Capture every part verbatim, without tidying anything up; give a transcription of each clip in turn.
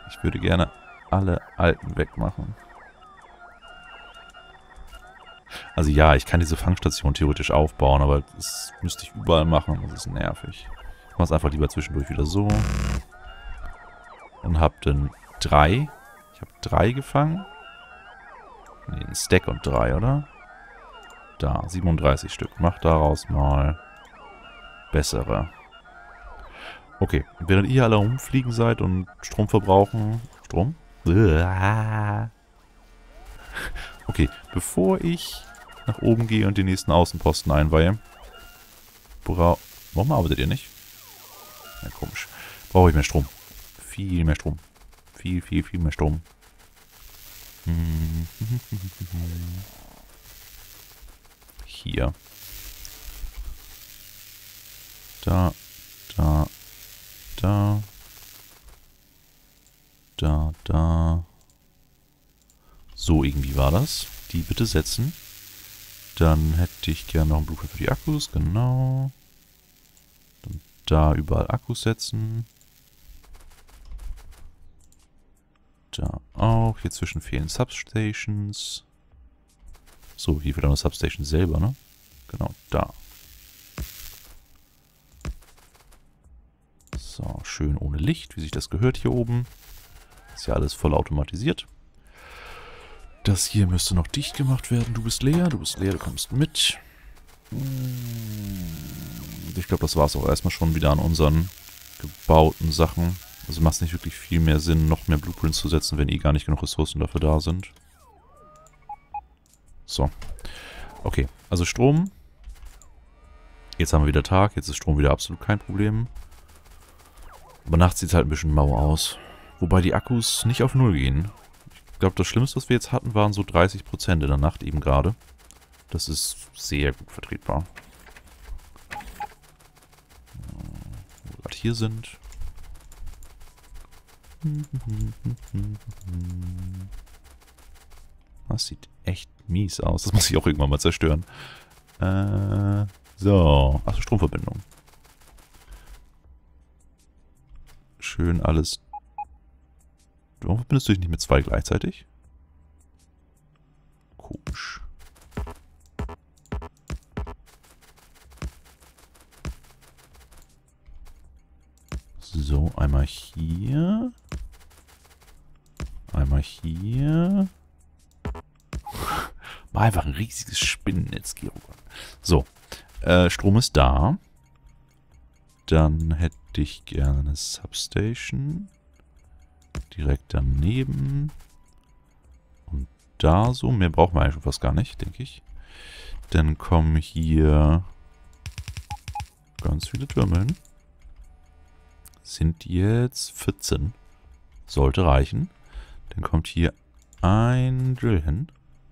Ich würde gerne alle alten wegmachen. Also ja, ich kann diese Fangstation theoretisch aufbauen, aber das müsste ich überall machen. Das ist nervig. Ich mache es einfach lieber zwischendurch wieder so. Und hab dann drei. Ich habe drei gefangen. Ne, ein Stack und drei, oder? Da, siebenunddreißig Stück. Mach daraus mal bessere. Okay, während ihr alle rumfliegen seid und Strom verbrauchen... Strom? Okay, bevor ich nach oben gehe und den nächsten Außenposten einweihe... Bra Warum arbeitet ihr nicht? Ja, komisch. Brauche ich mehr Strom. Viel mehr Strom. Viel, viel, viel mehr Strom. Hier. Da, da, da. Da, da. So irgendwie war das. Die bitte setzen. Dann hätte ich gerne noch ein Blueprint für die Akkus. Genau. Dann da überall Akkus setzen. Da auch. Hier zwischen fehlen Substations. So, hier fehlt auch eine Substation selber, ne? Genau, da. So, schön ohne Licht, wie sich das gehört hier oben. Ist ja alles voll automatisiert. Das hier müsste noch dicht gemacht werden. Du bist leer, du bist leer, du kommst mit. Ich glaube, das war es auch erstmal schon wieder an unseren gebauten Sachen. Also macht es nicht wirklich viel mehr Sinn, noch mehr Blueprints zu setzen, wenn eh gar nicht genug Ressourcen dafür da sind. So. Okay, also Strom. Jetzt haben wir wieder Tag, jetzt ist Strom wieder absolut kein Problem. Aber nachts sieht es halt ein bisschen mau aus. Wobei die Akkus nicht auf Null gehen. Ich glaube, das Schlimmste, was wir jetzt hatten, waren so dreißig Prozent in der Nacht eben gerade. Das ist sehr gut vertretbar. Wo wir gerade hier sind. Das sieht echt mies aus. Das muss ich auch irgendwann mal zerstören. Äh, so. Achso, Stromverbindung. Schön alles. Warum verbindest du dich nicht mit zwei gleichzeitig? Komisch. So, einmal hier. Einmal hier. War einfach ein riesiges Spinnennetz, Gerogan. So, äh, Strom ist da. Dann hätte ich gerne eine Substation. Direkt daneben. Und da so. Mehr brauchen wir eigentlich fast gar nicht, denke ich. Dann kommen hier ganz viele Türme hin. Sind jetzt vierzehn. Sollte reichen. Dann kommt hier ein Drill hin.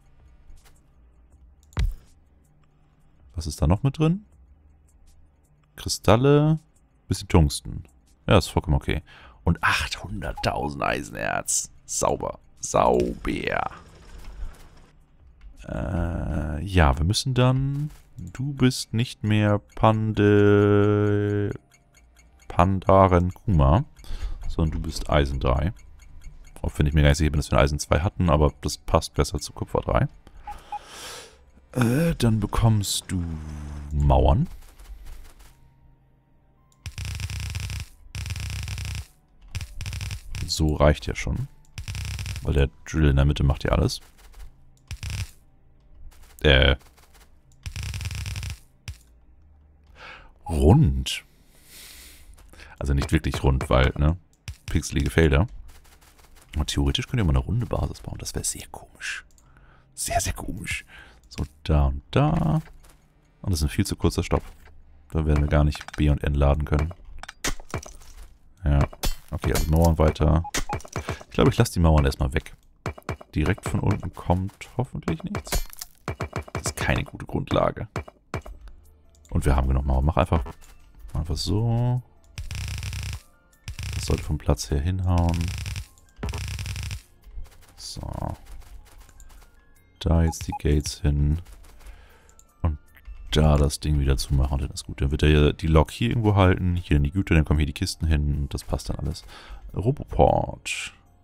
Was ist da noch mit drin? Kristalle, bisschen Tungsten. Ja, ist vollkommen okay. Und achthunderttausend Eisenerz. Sauber. Sauber. Äh, ja, wir müssen dann... Du bist nicht mehr Pande... Pandaren Kuma, sondern du bist Eisen drei. Auch wenn ich mir gar nicht sicher bin, dass wir Eisen zwei hatten, aber das passt besser zu Kupfer drei. Äh, dann bekommst du Mauern. So reicht ja schon. Weil der Drill in der Mitte macht ja alles. Äh. Rund. Also nicht wirklich rund, weil, ne? Pixelige Felder. Und theoretisch könnt ihr mal eine runde Basis bauen. Das wäre sehr komisch. Sehr, sehr komisch. So, da und da. Und das ist ein viel zu kurzer Stopp. Da werden wir gar nicht B und N laden können. Ja. Okay, also Mauern weiter. Ich glaube, ich lasse die Mauern erstmal weg. Direkt von unten kommt hoffentlich nichts. Das ist keine gute Grundlage. Und wir haben genug Mauern. Mach einfach, einfach so. Das sollte vom Platz her hinhauen. So. Da jetzt die Gates hin. Und da das Ding wieder zumachen, dann ist gut. Dann wird er ja die Lok hier irgendwo halten. Hier in die Güter, dann kommen hier die Kisten hin. Und das passt dann alles. Roboport.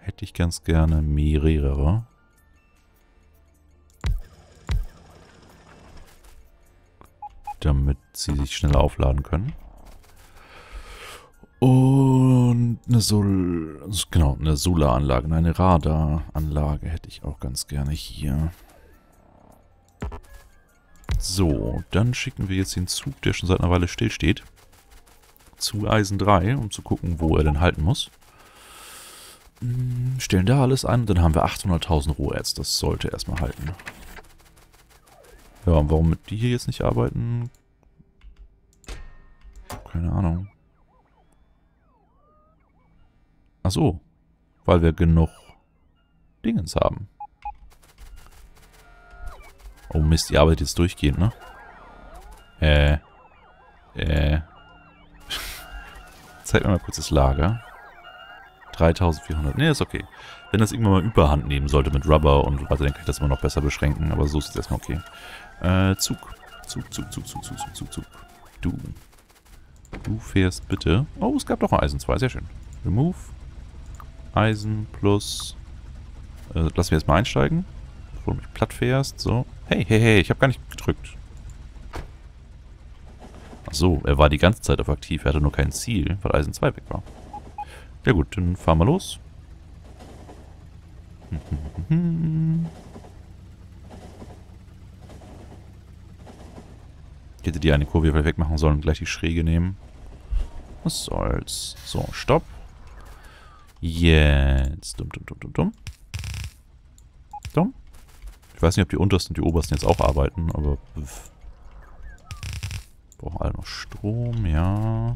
hätte ich ganz gerne mehrere. Damit sie sich schneller aufladen können. Und eine Sol... Genau, eine Solaranlage, eine Radaranlage hätte ich auch ganz gerne hier. So, dann schicken wir jetzt den Zug, der schon seit einer Weile stillsteht, zu Eisen drei, um zu gucken, wo er denn halten muss. Stellen da alles an, dann haben wir achthunderttausend Roherz. Das sollte erstmal halten. Ja, und warum die hier jetzt nicht arbeiten? Keine Ahnung. Ach so, weil wir genug Dingens haben. Oh Mist, die arbeitet jetzt durchgehend, ne? Äh. Äh. Zeig mir mal kurz das Lager. dreitausendvierhundert. Ne, ist okay. Wenn das irgendwann mal Überhand nehmen sollte mit Rubber und so weiter, dann kann ich das immer noch besser beschränken. Aber so ist es erstmal okay. Äh, Zug. Zug, Zug, Zug, Zug, Zug, Zug, Zug, Zug. Du. Du fährst bitte. Oh, es gab doch ein Eisen zwei. Sehr schön. Remove. Eisen plus. Äh, lassen wir jetzt mal einsteigen. Bevor du mich platt fährst. So. Hey, hey, hey, ich habe gar nicht gedrückt. Ach so, er war die ganze Zeit auf aktiv. Er hatte nur kein Ziel, weil Eisen zwei weg war. Ja gut, dann fahren wir los. Ich hätte die eine Kurve vielleicht wegmachen sollen und gleich die Schräge nehmen. Was soll's. So, stopp. Jetzt. Dumm, dumm, dumm, dumm, dumm. Dumm. Ich weiß nicht, ob die untersten und die obersten jetzt auch arbeiten, aber... Pff. Brauchen alle noch Strom, ja.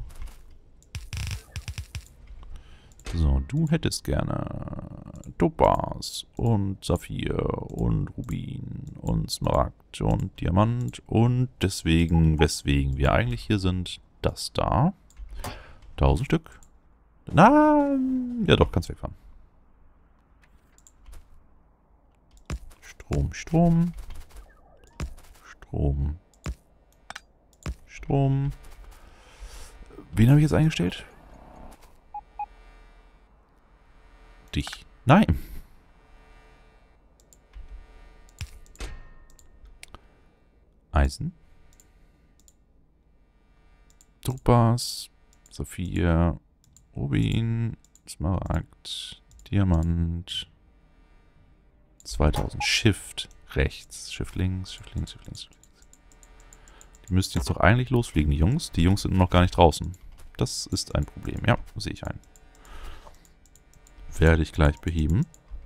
So, du hättest gerne Topaz und Saphir und Rubin und Smaragd und Diamant und deswegen, weswegen wir eigentlich hier sind, das da. Tausend Stück. Na, ja doch, kannst wegfahren. Strom, Strom. Strom. Strom. Wen habe ich jetzt eingestellt? Dich. Nein. Eisen. Topaz. Saphir. Rubin. Smaragd. Diamant. zweitausend. Shift rechts. Shift links. Shift links. Shift links. Shift links. Die müssten jetzt doch eigentlich losfliegen, die Jungs. Die Jungs sind noch gar nicht draußen. Das ist ein Problem. Ja, sehe ich ein. Werde ich gleich beheben.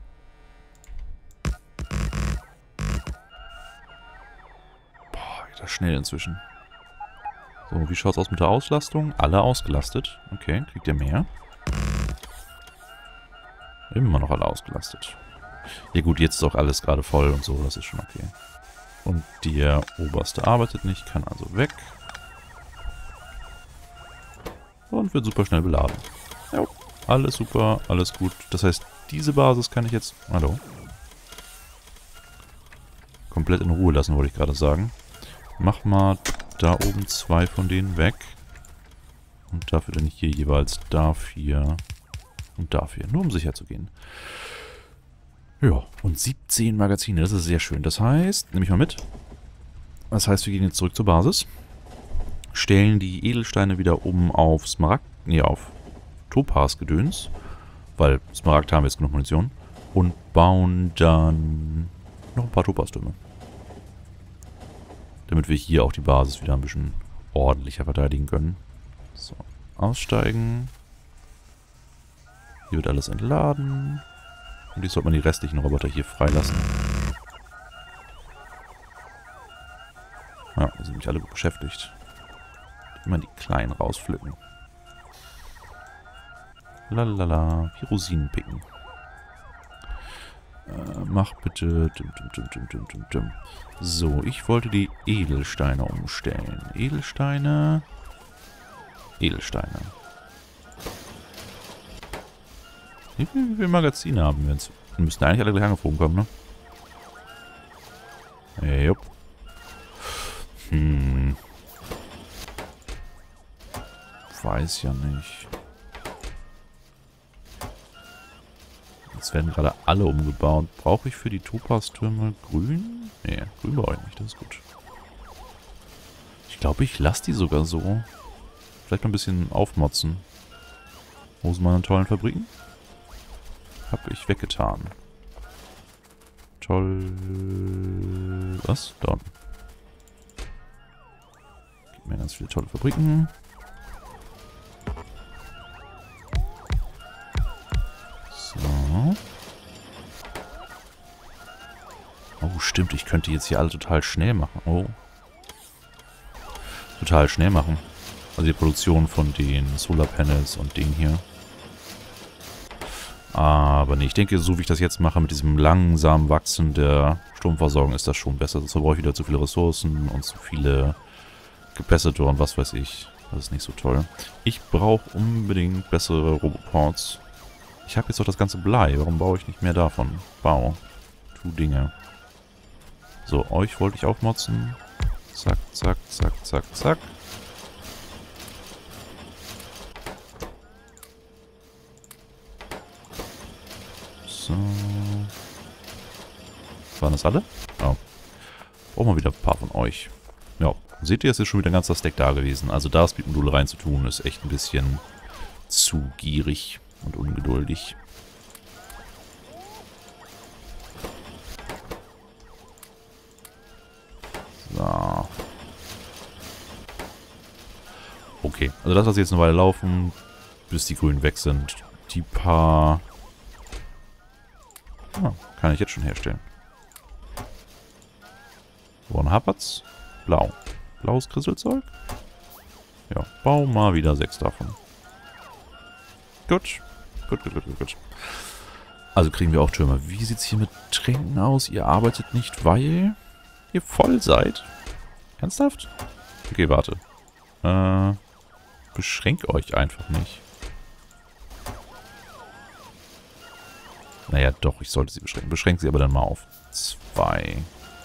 Boah, geht das schnell inzwischen. So, wie schaut es aus mit der Auslastung? Alle ausgelastet. Okay, kriegt ihr mehr? Immer noch alle ausgelastet. Ja gut, jetzt ist auch alles gerade voll und so, das ist schon okay. Und der oberste arbeitet nicht, kann also weg. Und wird super schnell beladen. Ja. Alles super, alles gut. Das heißt, diese Basis kann ich jetzt... Hallo? Komplett in Ruhe lassen, wollte ich gerade sagen. Mach mal da oben zwei von denen weg. Und dafür dann hier jeweils dafür und dafür. Nur um sicher zu gehen. Ja, und siebzehn Magazine, das ist sehr schön. Das heißt, nehme ich mal mit. Das heißt, wir gehen jetzt zurück zur Basis. Stellen die Edelsteine wieder um auf Smaragd... Nee, auf... Topaz-Gedöns, weil Smaragd haben wir jetzt genug Munition, und bauen dann noch ein paar Topaz-Türme. Damit wir hier auch die Basis wieder ein bisschen ordentlicher verteidigen können. So, aussteigen. Hier wird alles entladen. Und jetzt sollte man die restlichen Roboter hier freilassen. Ja, die sind nämlich alle gut beschäftigt. Immer die Kleinen rauspflücken. Lalala, die Rosinen picken. Äh, mach bitte... Dum, dum, dum, dum, dum, dum, dum. So, ich wollte die Edelsteine umstellen. Edelsteine... Edelsteine. Wie viele, wie viele Magazine haben wir jetzt? Wir müssten eigentlich alle gleich angeflogen kommen, ne? Hey, jupp. Hm. Weiß ja nicht. Jetzt werden gerade alle umgebaut. Brauche ich für die Topaz-Türme grün? Nee, grün brauche ich nicht. Das ist gut. Ich glaube, ich lasse die sogar so. Vielleicht mal ein bisschen aufmotzen. Wo sind meine tollen Fabriken? Hab ich weggetan. Toll. Was? Da unten. Gibt mir ganz viele tolle Fabriken. So. Oh, stimmt. Ich könnte jetzt hier alle total schnell machen. Oh. Total schnell machen. Also die Produktion von den Solarpanels und Ding hier. Aber nee, ich denke, so wie ich das jetzt mache, mit diesem langsam Wachsen der Stromversorgung, ist das schon besser. Sonst brauche ich wieder zu viele Ressourcen und zu viele Capacitoren und was weiß ich. Das ist nicht so toll. Ich brauche unbedingt bessere Roboports. Ich habe jetzt doch das ganze Blei. Warum baue ich nicht mehr davon? Bau. Tu Dinge. So, euch wollte ich aufmotzen. Zack, zack, zack, zack, zack. So. Waren das alle? Oh. Brauchen wir wieder ein paar von euch. Ja. Seht ihr, es ist schon wieder ein ganzer Stack da gewesen. Also da Speed-Module reinzutun, ist echt ein bisschen zu gierig und ungeduldig. So. Okay, also das lasse ich jetzt eine Weile laufen, bis die Grünen weg sind. Die paar... Ah, kann ich jetzt schon herstellen. Woran hapert's? Blau. Blaues Krisselzeug? Ja, bau mal wieder sechs davon. Gut. Gut, gut, gut, gut, gut. Also kriegen wir auch Türme. Wie sieht's hier mit Tränken aus? Ihr arbeitet nicht, weil ihr voll seid? Ernsthaft? Okay, warte. Äh, beschränkt euch einfach nicht. Naja, doch, ich sollte sie beschränken. Beschränkt sie aber dann mal auf zwei.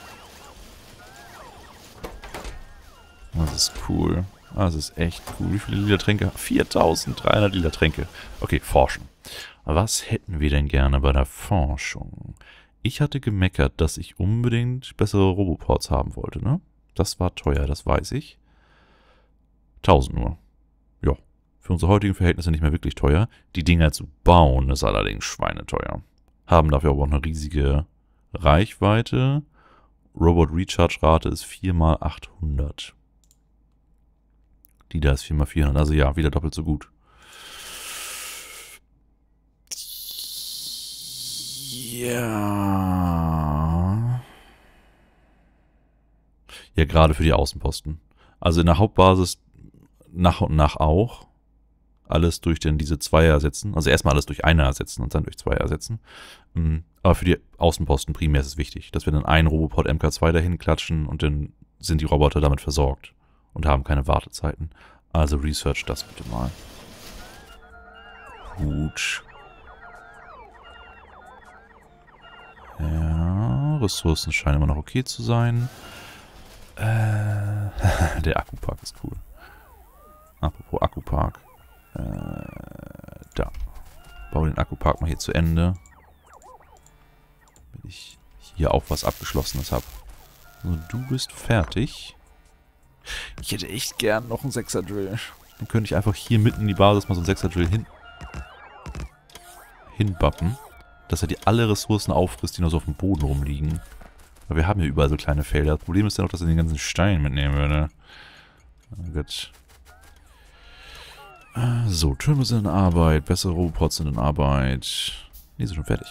Das ist cool. Das ist echt cool. Wie viele Liter Tränke? viertausenddreihundert Liter Tränke. Okay, forschen. Was hätten wir denn gerne bei der Forschung? Ich hatte gemeckert, dass ich unbedingt bessere Roboports haben wollte, ne? Das war teuer, das weiß ich. tausend nur. Ja, für unsere heutigen Verhältnisse nicht mehr wirklich teuer. Die Dinger zu bauen ist allerdings schweineteuer. Haben dafür aber auch eine riesige Reichweite. Robot Recharge Rate ist vier mal achthundert. Die da ist vier mal vierhundert. Also ja, wieder doppelt so gut. Ja. Ja, gerade für die Außenposten. Also in der Hauptbasis nach und nach auch. Alles durch denn diese Zweier ersetzen. Also erstmal alles durch Einer ersetzen und dann durch Zweier ersetzen. Aber für die Außenposten primär ist es wichtig, dass wir dann einen Roboport M K zwei dahin klatschen und dann sind die Roboter damit versorgt und haben keine Wartezeiten. Also research das bitte mal. Gut. Ja, Ressourcen scheinen immer noch okay zu sein. Äh, der Akkupark ist cool. Apropos Akkupark. Äh, da. Baue den Akkupark mal hier zu Ende. Damit ich hier auch was Abgeschlossenes habe. So, du bist fertig. Ich hätte echt gern noch einen Sechser-Drill. Dann könnte ich einfach hier mitten in die Basis mal so einen Sechser-Drill hin hinbappen. Dass er die alle Ressourcen auffrisst, die noch so auf dem Boden rumliegen. Aber wir haben ja überall so kleine Felder. Das Problem ist ja noch, dass er den ganzen Stein mitnehmen würde. Oh Gott. So, Türme sind in Arbeit, bessere Roboports sind in Arbeit. Die sind schon fertig.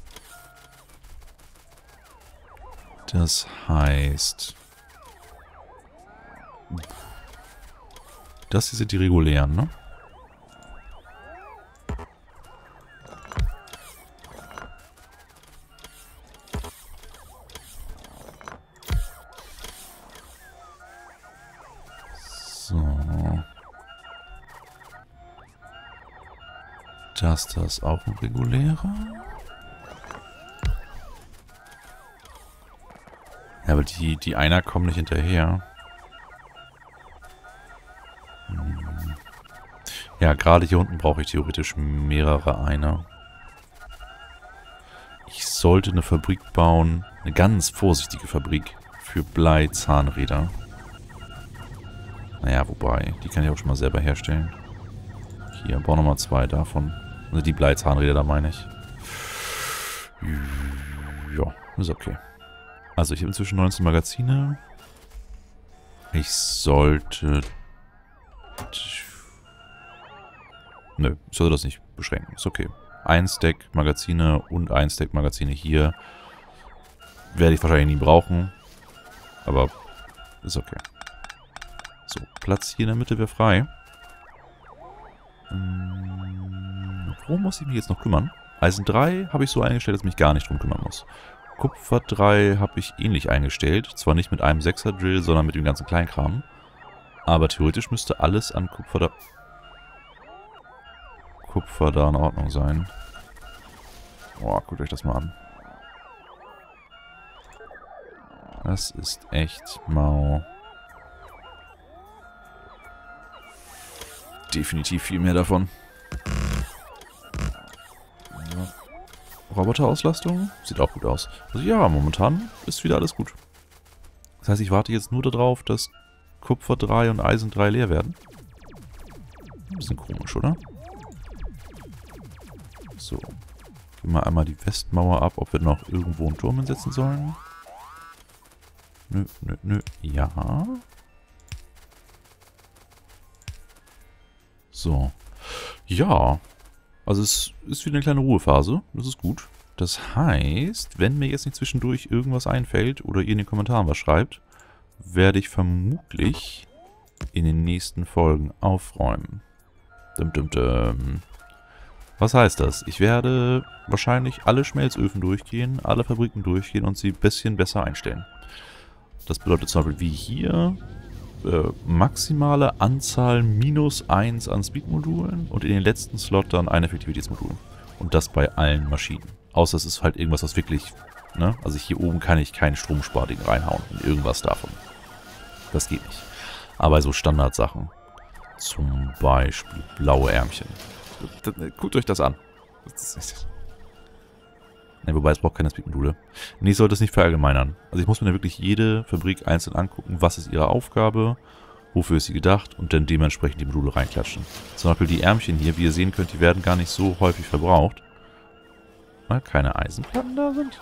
Das heißt... Das hier sind die regulären, ne? So... Das, das auch ein regulärer. Ja, aber die, die Einer kommen nicht hinterher. Hm. Ja, gerade hier unten brauche ich theoretisch mehrere Einer. Ich sollte eine Fabrik bauen, eine ganz vorsichtige Fabrik für Blei-Zahnräder. Naja, wobei, die kann ich auch schon mal selber herstellen. Hier, bau nochmal zwei davon. Also die Blei-Zahnräder, da meine ich. Ja, ist okay. Also ich habe inzwischen neunzehn Magazine. Ich sollte... Nö, ich sollte das nicht beschränken. Ist okay. Ein Stack Magazine und ein Stack Magazine hier. Werde ich wahrscheinlich nie brauchen. Aber ist okay. So, Platz hier in der Mitte wäre frei. Hm, worum muss ich mich jetzt noch kümmern? Eisen drei habe ich so eingestellt, dass ich mich gar nicht drum kümmern muss. Kupfer drei habe ich ähnlich eingestellt. Zwar nicht mit einem sechser Drill, sondern mit dem ganzen Kleinkram. Aber theoretisch müsste alles an Kupfer da... Kupfer da in Ordnung sein. Boah, guckt euch das mal an. Das ist echt mau. Definitiv viel mehr davon. Ja. Roboterauslastung? Sieht auch gut aus. Also ja, momentan ist wieder alles gut. Das heißt, ich warte jetzt nur darauf, dass Kupfer drei und Eisen drei leer werden. Ein bisschen komisch, oder? So. Gehen wir einmal die Westmauer ab, ob wir noch irgendwo einen Turm hinsetzen sollen. Nö, nö, nö. Ja. So. Ja. Also es ist wieder eine kleine Ruhephase. Das ist gut. Das heißt, wenn mir jetzt nicht zwischendurch irgendwas einfällt oder ihr in den Kommentaren was schreibt, werde ich vermutlich in den nächsten Folgen aufräumen. Dum, dum, dum. Was heißt das? Ich werde wahrscheinlich alle Schmelzöfen durchgehen, alle Fabriken durchgehen und sie ein bisschen besser einstellen. Das bedeutet zum Beispiel wie hier äh, maximale Anzahl minus eins an Speed-Modulen und in den letzten Slot dann ein Effektivitätsmodul. Und das bei allen Maschinen. Außer es ist halt irgendwas, was wirklich... Ne? Also hier oben kann ich kein Stromsparding reinhauen in irgendwas davon. Das geht nicht. Aber so Standardsachen. Zum Beispiel blaue Ärmchen. Guckt euch das an. Ne, wobei es braucht keine Speed-Module. Nee, ich sollte es nicht verallgemeinern. Also ich muss mir da wirklich jede Fabrik einzeln angucken, was ist ihre Aufgabe, wofür ist sie gedacht und dann dementsprechend die Module reinklatschen. Zum Beispiel die Ärmchen hier, wie ihr sehen könnt, die werden gar nicht so häufig verbraucht. Weil keine Eisenplatten da sind.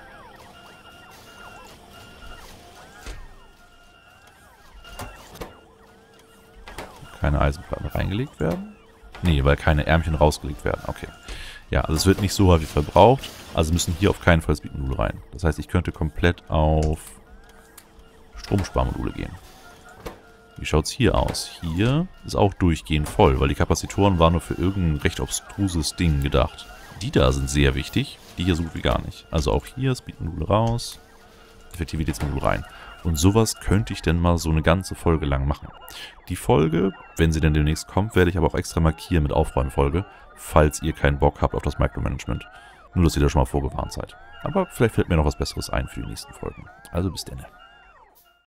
Keine Eisenplatten reingelegt werden. Nee, weil keine Ärmchen rausgelegt werden. Okay. Ja, also es wird nicht so häufig verbraucht. Also müssen hier auf keinen Fall Speed-Module rein. Das heißt, ich könnte komplett auf Stromsparmodule gehen. Wie schaut es hier aus? Hier ist auch durchgehend voll, weil die Kapazitoren waren nur für irgendein recht obstruses Ding gedacht. Die da sind sehr wichtig, die hier so gut wie gar nicht. Also auch hier Speed-Module raus, Effektivitätsmodul rein. Und sowas könnte ich denn mal so eine ganze Folge lang machen. Die Folge, wenn sie denn demnächst kommt, werde ich aber auch extra markieren mit Aufräumfolge, falls ihr keinen Bock habt auf das Micromanagement. Nur, dass ihr da schon mal vorgewarnt seid. Aber vielleicht fällt mir noch was Besseres ein für die nächsten Folgen. Also bis dann.